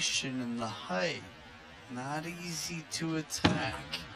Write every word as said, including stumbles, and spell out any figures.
elevation and the height. Not easy to attack.